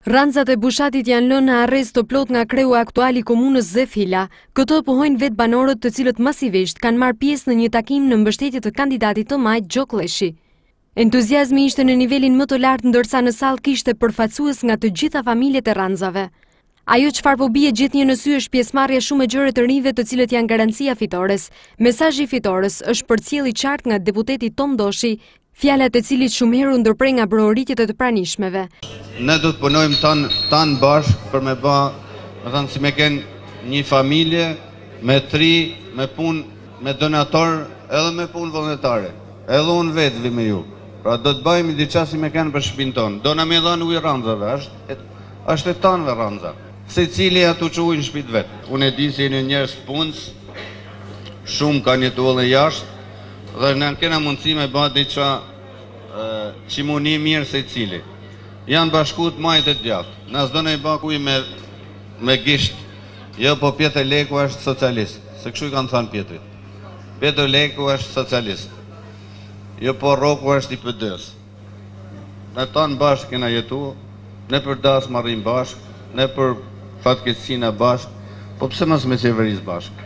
Ranzat e Bushatit janë lënë në arrest të plot nga kreu aktual I komunës Zefila. Këto pohojnë vetë banorët të cilët masivisht kanë marrë pjesë në një takim në mbështetje të kandidatit të majt Gjokleshi. Entuziazmi ishte në nivelin më të lartë ndërsa në sallë kishte përfaqësues nga të gjitha familjet e ranzave. Ajo çfarë po bie gjithnjë në sy është pjesëmarrja shumë e gjerë të rinjve të cilët janë garancia fitores. Mesazhi fitores është përcjell I qartë nga deputeti Tom Doshi, fjalat e cilit shumë herë u ndërprej nga brohoritjet e të pranishmeve. Ne do të punojmë tanë bashkë për me bë, si me kenë një familje, me tri, me punë, me donator, edhe me punë vullnetare. Edhe unë vetë vi me ju. Pra do të bëjmë diçka si me kenë për shtëpinë tonë. Do na më dhënë ujë ranzave, është e tanëve ranza. Secili atu që ujë në shtëpitë vetë. Unë e di se jeni njerëz punës, shumë kanë jetuar jashtë, dhe ne kena mundësi me bë diçka çimuni mirë secili. Janë bashkut majtë e djathtë. Na s'do ne bakuj me gisht. Jo, po Pjetër Leku është socialist. Se kështu I kanë thënë Pjetrit. Pjetër Leku është socialist. Jo, po Roku është I PD-s. Ne tanë bashkë kena jetu, ne për dasmë marrim bashkë, ne për fatkeqësinë bashkë, po pse mos me qeverisë bashkë?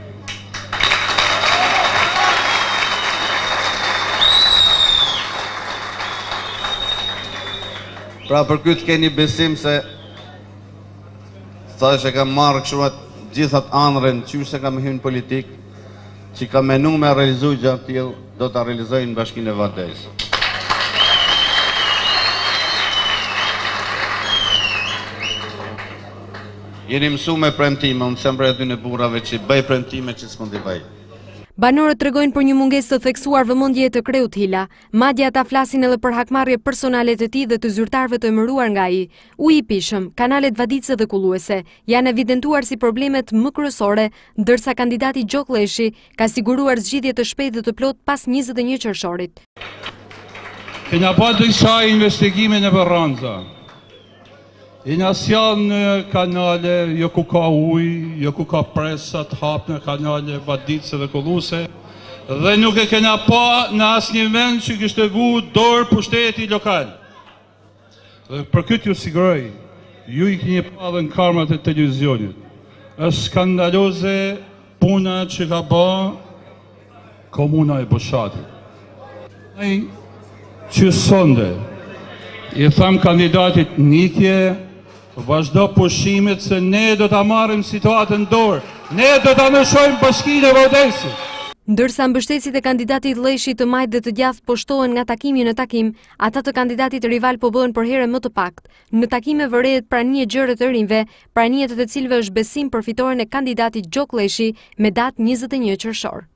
Pra për këtë keni besim se sa që kam marrë këshuat gjithat anërën qysh se kam hynë politik, që kam menu me realizu gjatë tjilë, do të realizojnë në Bashkinë e Vardejës. Jeni mësu me premtime, unë sem për e dy në burave që bëj premtime që s'mund I bëj. Banorët tregojnë për një mungesë të theksuar vëmendje të kreut Hila, madje ata flasin edhe për hakmarrje personale të tij dhe të zyrtarëve të emëruar nga ai. Uji I pishëm, kanalet vadice dhe kulluese janë evidentuar si problemet më kryesore, ndërsa kandidati Gjokleshi ka siguruar zgjidhje të shpejtë dhe të plot pas 21 qershorit. Kena pa disa investigime në ranza. I na sjell në kanale, jo ku ka ujë, jo ku ka presa të hap në kanale, vadice dhe kulluese, dhe nuk e kena pa në asnjë vend që kishte vu dorë pushteti lokal. Dhe për këtë ju siguroj, ju I keni pa dhe në kamerat e televizionit. Është skandaloze puna që ka bë komuna e Bushatit. Ai që sonde I tham kandidatit nikje, vazhdo pushimet se ne do ta marrim situatën dorë. Ne do ta ndëshojmë Bashkinë e Vardejës. Ndërsa mbështetësit e kandidatit Lleshi të majtë dhe të djathtë po shtohen nga takimi në takim, ata të kandidatit rival po bëhen për herë më të paktë. Në takime vërehet prania e gjerë të rinjve, prania të cilëve është besim për fitoren e kandidatit Gjokleshi me datë 21 qershor.